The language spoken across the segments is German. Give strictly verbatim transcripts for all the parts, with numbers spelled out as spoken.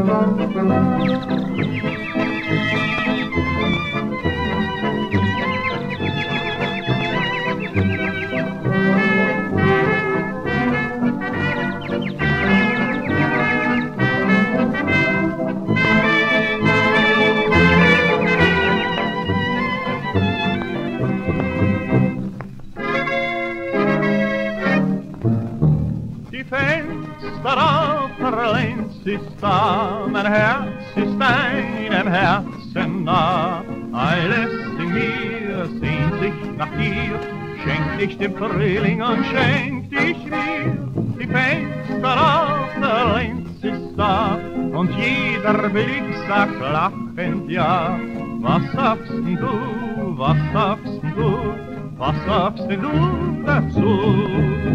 Fenster auf der Lenz ist da, mein Herz ist deinem Herzen nah. Alles in mir sehnt sich nach dir, schenk dich dem Frühling und schenk dich mir. Die Fenster auf der Lenz ist da und jeder Blick sagt lachend ja. Was sagst denn du, was sagst denn du, was sagst denn du dazu?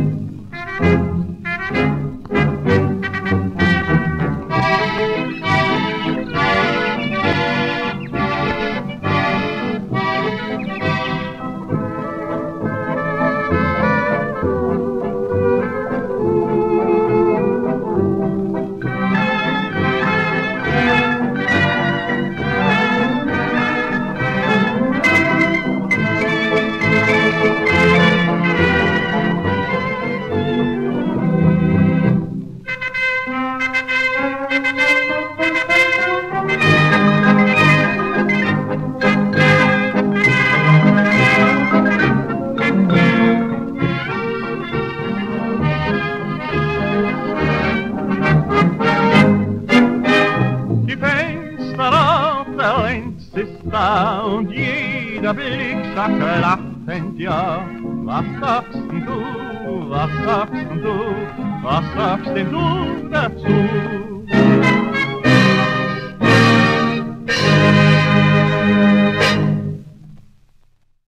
Und jeder Blick sagt lachend ja. Was sagst denn du, was sagst denn du, was sagst denn du dazu?